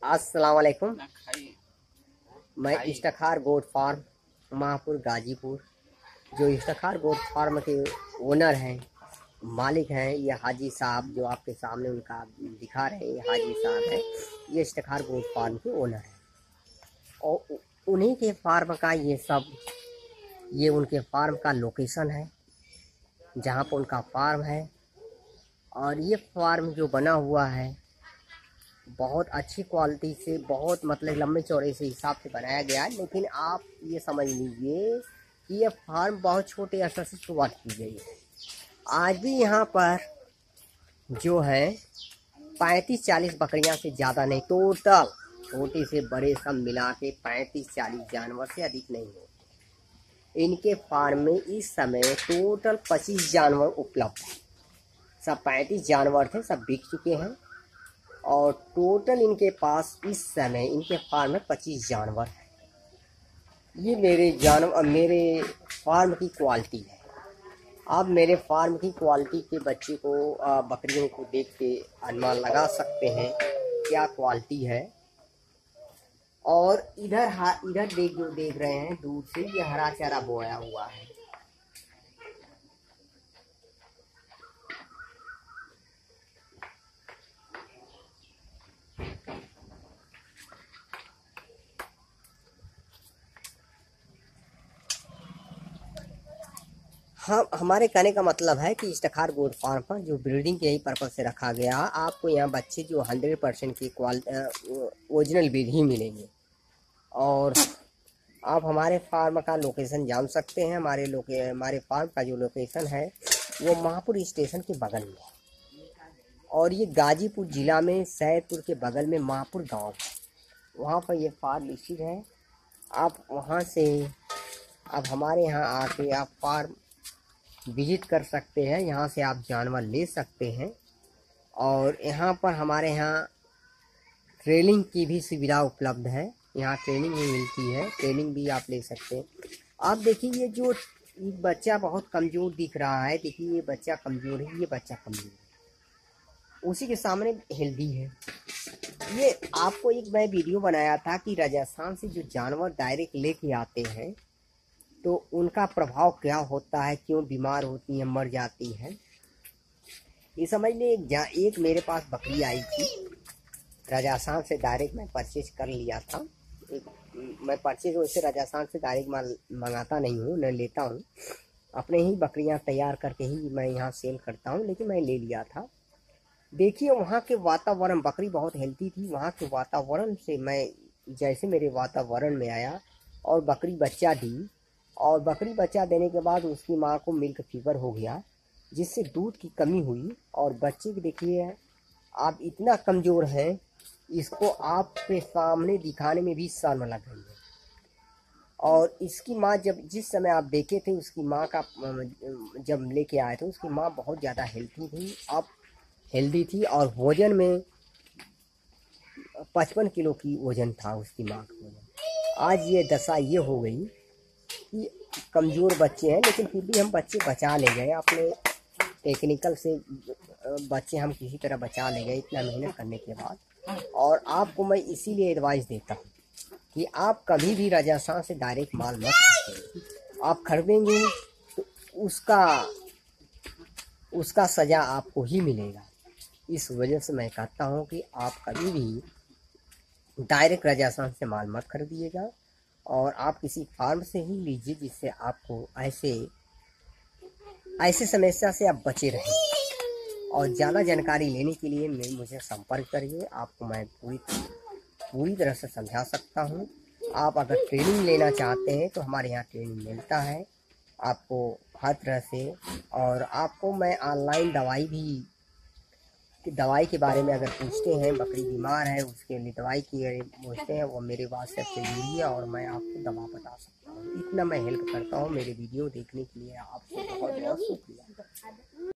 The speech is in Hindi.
अस्सलाम वालेकुम। मैं इफ्तिखार गोट फार्म महापुर गाजीपुर, जो इफ्तिखार गोट फार्म के ओनर हैं, मालिक हैं, ये हाजी साहब जो आपके सामने उनका दिखा रहे हैं, ये हाजी साहब हैं। ये इफ्तिखार गोट फार्म के ओनर हैं और उन्हीं के फार्म का ये उनके फार्म का लोकेशन है, जहाँ पर उनका फार्म है। और ये फार्म जो बना हुआ है बहुत अच्छी क्वालिटी से, बहुत मतलब लंबे चौड़े से हिसाब से बनाया गया है। लेकिन आप ये समझ लीजिए कि ये फार्म बहुत छोटे स्तर से शुरुआत की गई है। आज भी यहाँ पर जो है 35-40 बकरियाँ से ज़्यादा नहीं, टोटल छोटे से बड़े सब मिला के 35-40 जानवर से अधिक नहीं होते। इनके फार्म में इस समय टोटल 25 जानवर उपलब्ध हैं। सब 35 जानवर थे, सब बिक चुके हैं और टोटल इनके पास इस समय इनके फार्म में 25 जानवर हैं। ये मेरे फार्म की क्वालिटी है। आप मेरे फार्म की क्वालिटी के बच्चे को बकरियों को देख के अनुमान लगा सकते हैं क्या क्वालिटी है। और इधर देख रहे हैं दूर से, ये हरा चारा बोया हुआ है। हाँ, हमारे कहने का मतलब है कि इफ्तिखार गोट फार्म पर जो ब्रीडिंग के ही पर्पज से रखा गया, आपको यहाँ बच्चे जो 100% की ओरिजिनल ब्रीड ही मिलेंगे। और आप हमारे फार्म का लोकेशन जान सकते हैं। हमारे फार्म का जो लोकेशन है वो महापुर स्टेशन के बगल में है और ये गाजीपुर ज़िला में सैदपुर के बगल में महापुर गांव है, वहाँ पर ये फार्म स्थित है। आप वहाँ से अब हमारे यहाँ आके आप फार्म विजिट कर सकते हैं, यहाँ से आप जानवर ले सकते हैं। और यहाँ पर हमारे यहाँ ट्रेनिंग की भी सुविधा उपलब्ध है, यहाँ ट्रेनिंग भी मिलती है, ट्रेनिंग भी आप ले सकते हैं। आप देखिए ये जो बच्चा बहुत कमज़ोर दिख रहा है, देखिए ये बच्चा कमज़ोर है, ये बच्चा कमज़ोर है, उसी के सामने हेल्दी है। ये आपको एक मैं वीडियो बनाया था कि राजस्थान से जो जानवर डायरेक्ट लेके आते हैं तो उनका प्रभाव क्या होता है, क्यों बीमार होती हैं, मर जाती हैं। ये समझ लें एक मेरे पास बकरी आई थी राजस्थान से, डायरेक्ट मैं परचेज कर लिया था। मैं परचेज वैसे राजस्थान से डायरेक्ट माल मंगाता नहीं हूँ, न लेता हूँ, अपने ही बकरियाँ तैयार करके ही मैं यहाँ सेल करता हूँ, लेकिन मैं ले लिया था। देखिए वहाँ के वातावरण, बकरी बहुत हेल्थी थी, वहाँ के वातावरण से मैं जैसे मेरे वातावरण में आया और बकरी बच्चा दी, और बकरी बच्चा देने के बाद उसकी माँ को मिल्क फीवर हो गया, जिससे दूध की कमी हुई और बच्चे की देखिए आप इतना कमज़ोर हैं, इसको आपके सामने दिखाने में भी शर्म लग रही है। और इसकी माँ जिस समय आप देखे थे उसकी माँ का जब लेके आए थे, उसकी माँ बहुत ज़्यादा हेल्दी थी और वजन में 55 किलो की वजन था उसकी माँ का वजन। आज ये दशा ये हो गई कि कमज़ोर बच्चे हैं, लेकिन फिर भी हम बच्चे बचा ले गए अपने टेक्निकल से, बच्चे हम किसी तरह बचा ले गए इतना मेहनत करने के बाद। और आपको मैं इसीलिए एडवाइस देता हूँ कि आप कभी भी राजस्थान से डायरेक्ट माल मत खरीदें। आप खरीदेंगे तो उसका सज़ा आपको ही मिलेगा। इस वजह से मैं कहता हूँ कि आप कभी भी डायरेक्ट राजस्थान से माल मत खरीदिएगा और आप किसी फार्म से ही लीजिए, जिससे आपको ऐसे समस्या से आप बचे रहें। और ज़्यादा जानकारी लेने के लिए मुझे संपर्क करिए, आपको मैं पूरी तरह से समझा सकता हूँ। आप अगर ट्रेनिंग लेना चाहते हैं तो हमारे यहाँ ट्रेनिंग मिलता है आपको हर तरह से। और आपको मैं ऑनलाइन दवाई के बारे में अगर पूछते हैं, बकरी बीमार है उसके लिए दवाई की पूछते हैं, वो मेरे व्हाट्सएप से जुड़िए और मैं आपको दवा बता सकता हूँ। इतना मैं हेल्प करता हूँ। मेरे वीडियो देखने के लिए आपको बहुत बहुत शुक्रिया।